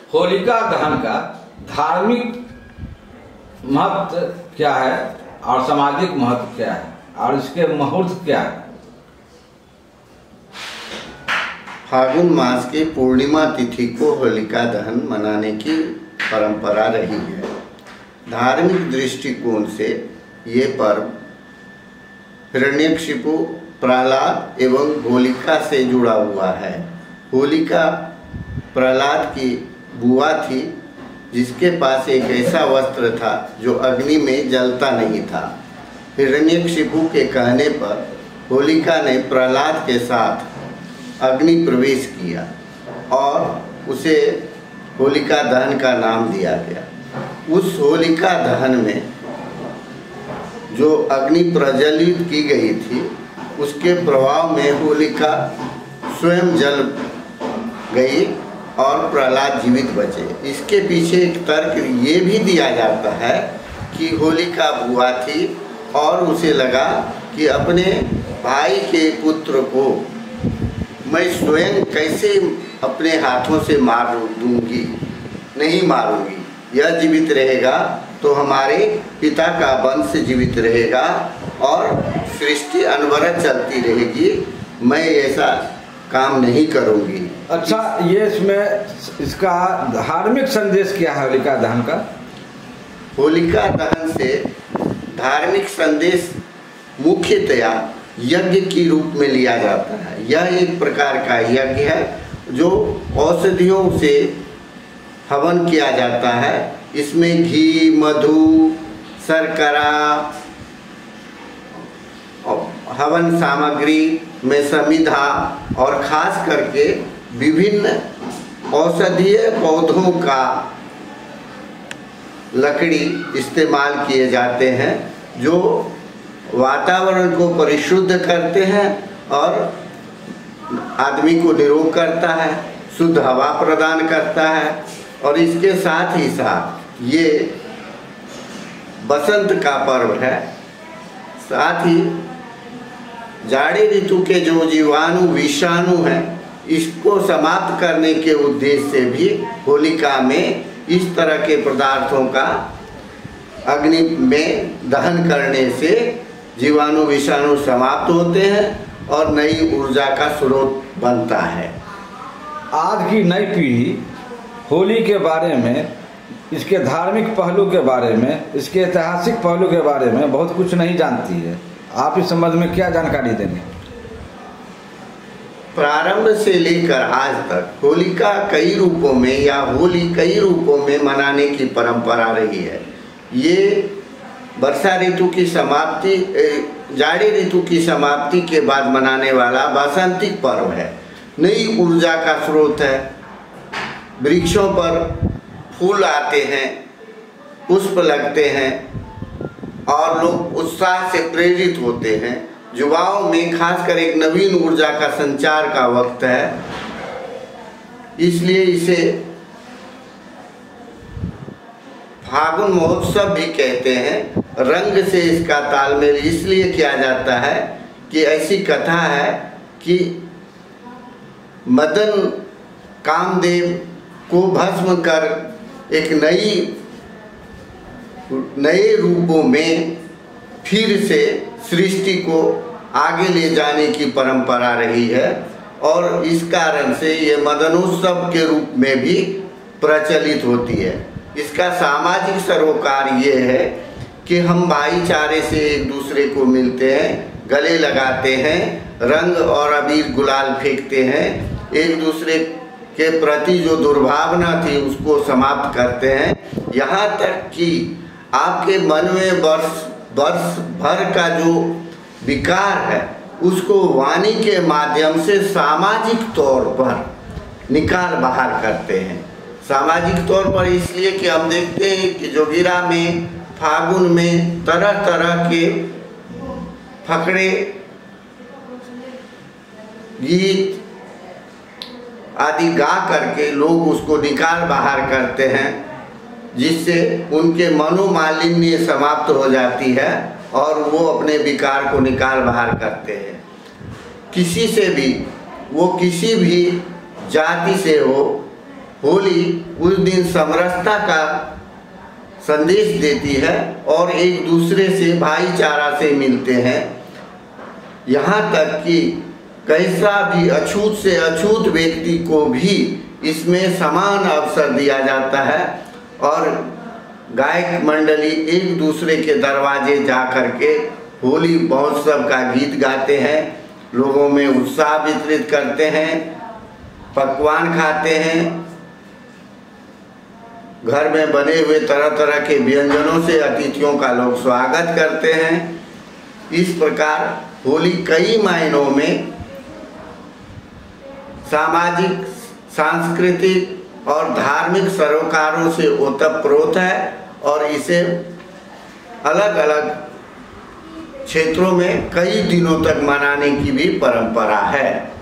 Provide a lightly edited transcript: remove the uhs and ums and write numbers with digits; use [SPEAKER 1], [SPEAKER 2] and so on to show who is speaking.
[SPEAKER 1] होलिका दहन का धार्मिक महत्व क्या है और सामाजिक महत्व क्या है और इसके मुहूर्त क्या है?
[SPEAKER 2] फागुन मास की पूर्णिमा तिथि को होलिका दहन मनाने की परंपरा रही है। धार्मिक दृष्टिकोण से ये पर्व हिरण्यकशिपु, प्रहलाद एवं होलिका से जुड़ा हुआ है। होलिका प्रहलाद की बुआ थी, जिसके पास एक ऐसा वस्त्र था जो अग्नि में जलता नहीं था। हिरण्यकशिपु के कहने पर होलिका ने प्रहलाद के साथ अग्नि प्रवेश किया और उसे होलिका दहन का नाम दिया गया। उस होलिका दहन में जो अग्नि प्रज्वलित की गई थी, उसके प्रभाव में होलिका स्वयं जल गई और प्रहलाद जीवित बचे। इसके पीछे एक तर्क ये भी दिया जाता है कि होलिका बुआ थी और उसे लगा कि अपने भाई के पुत्र को मैं स्वयं कैसे अपने हाथों से मार दूंगी, नहीं मारूंगी। यह जीवित रहेगा तो हमारे पिता का वंश जीवित रहेगा और सृष्टि अनवरत चलती रहेगी। मैं ऐसा काम नहीं करूंगी।
[SPEAKER 1] अच्छा, ये इसमें इसका धार्मिक संदेश क्या है होलिका दहन का?
[SPEAKER 2] होलिका दहन से धार्मिक संदेश मुख्यतया यज्ञ की रूप में लिया जाता है। यह एक प्रकार का यज्ञ है जो औषधियों से हवन किया जाता है। इसमें घी, मधु, शर्करा हवन सामग्री में समिधा और खास करके विभिन्न औषधीय पौधों का लकड़ी इस्तेमाल किए जाते हैं, जो वातावरण को परिशुद्ध करते हैं और आदमी को निरोग करता है, शुद्ध हवा प्रदान करता है। और इसके साथ ही साथ ये बसंत का पर्व है। साथ ही जाड़े ऋतु के जो जीवाणु विषाणु हैं, इसको समाप्त करने के उद्देश्य से भी होलिका में इस तरह के पदार्थों का अग्नि में दहन करने से जीवाणु विषाणु समाप्त होते हैं और नई ऊर्जा का स्रोत बनता है।
[SPEAKER 1] आज की नई पीढ़ी होली के बारे में, इसके धार्मिक पहलू के बारे में, इसके ऐतिहासिक पहलू के बारे में बहुत कुछ नहीं जानती है। आप इस संबंध में क्या जानकारी देंगे?
[SPEAKER 2] प्रारंभ से लेकर आज तक होलिका कई रूपों में या होली कई रूपों में मनाने की परंपरा रही है। ये वर्षा ऋतु की समाप्ति, जाड़े ऋतु की समाप्ति के बाद मनाने वाला वासंतिक पर्व है। नई ऊर्जा का स्रोत है। वृक्षों पर फूल आते हैं, पुष्प लगते हैं और लोग उत्साह से प्रेरित होते हैं। युवाओं में खासकर एक नवीन ऊर्जा का संचार का वक्त है, इसलिए इसे फागुन महोत्सव भी कहते हैं। रंग से इसका तालमेल इसलिए किया जाता है कि ऐसी कथा है कि मदन कामदेव को भस्म कर एक नए रूपों में फिर से सृष्टि को आगे ले जाने की परंपरा रही है और इस कारण से ये मदनोत्सव के रूप में भी प्रचलित होती है। इसका सामाजिक सरोकार ये है कि हम भाईचारे से एक दूसरे को मिलते हैं, गले लगाते हैं, रंग और अबीर गुलाल फेंकते हैं, एक दूसरे के प्रति जो दुर्भावना थी उसको समाप्त करते हैं। यहाँ तक कि आपके मन में वर्ष भर का जो विकार है उसको वाणी के माध्यम से सामाजिक तौर पर निकाल बाहर करते हैं। सामाजिक तौर पर इसलिए कि हम देखते हैं कि जोगिरा में फागुन में तरह तरह के फकड़े, गीत आदि गा करके लोग उसको निकाल बाहर करते हैं, जिससे उनके मनोमालिन्य समाप्त हो जाती है और वो अपने विकार को निकाल बाहर करते हैं। किसी से भी, वो किसी भी जाति से हो, होली उस दिन समरसता का संदेश देती है और एक दूसरे से भाईचारा से मिलते हैं। यहाँ तक कि कैसा भी अछूत से अछूत व्यक्ति को भी इसमें समान अवसर दिया जाता है और गायक मंडली एक दूसरे के दरवाजे जा करके होली महोत्सव का गीत गाते हैं, लोगों में उत्साह वितरित करते हैं, पकवान खाते हैं, घर में बने हुए तरह तरह के व्यंजनों से अतिथियों का लोग स्वागत करते हैं। इस प्रकार होली कई मायनों में सामाजिक, सांस्कृतिक और धार्मिक सरोकारों से ओतप्रोत है और इसे अलग अलग क्षेत्रों में कई दिनों तक मनाने की भी परंपरा है।